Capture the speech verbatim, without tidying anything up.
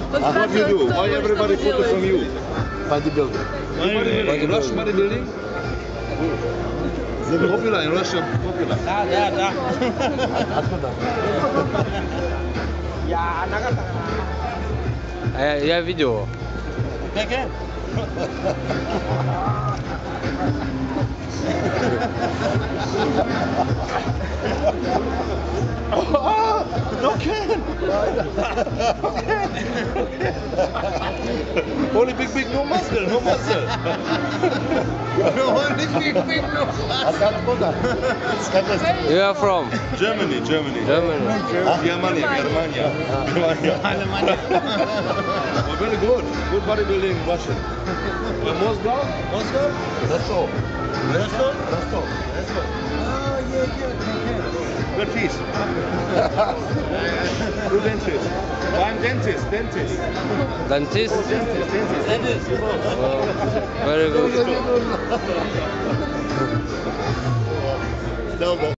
What do you do? Why everybody photo from you? Bodybuilder. Bodybuilding. Russian bodybuilding? Popular in Russia, popular. Да, да, да. Откуда? Я нога. А я, я видео. Как? No can! Only big, big, no muscle, no muscle. No, only big, big, no muscle. Откуда? Скажи. You are from? Germany, Germany. Germany. Germany, Germania. Germania. Oh, very good. Good bodybuilding in Russia. Uh, Moscow? Moscow? Ростов. Rostov? Ростов. Ah, yeah, yeah, okay. Good piece. Good dentist. Oh, I'm dentist, dentist. Dentist? Oh, dentist, dentist. Dentist. Oh, very good. Tell them.